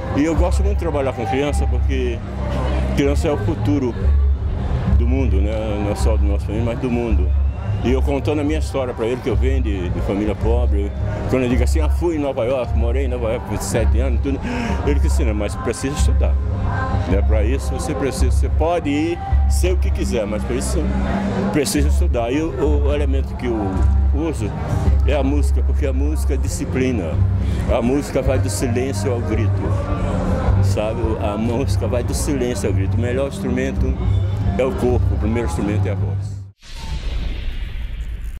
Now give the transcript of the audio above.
E eu gosto muito de trabalhar com criança porque criança é o futuro do mundo, né? Não é só do nosso família, mas do mundo. E eu contando a minha história para ele, que eu venho de família pobre, quando eu digo assim, fui em Nova York, morei em Nova York por 7 anos, tudo, ele disse, não, mas precisa estudar. Né? Para isso você pode ir, ser o que quiser, mas para isso precisa estudar. E o elemento que eu uso é a música, porque a música é disciplina. A música vai do silêncio ao grito, sabe? A música vai do silêncio ao grito. O melhor instrumento é o corpo, o primeiro instrumento é a voz.